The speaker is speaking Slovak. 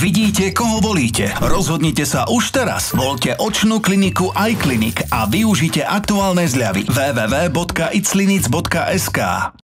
vidíte, koho volíte. Rozhodnite sa už teraz. Voľte očnú kliniku iClinic a využite aktuálne zľavy. www.iclinic.sk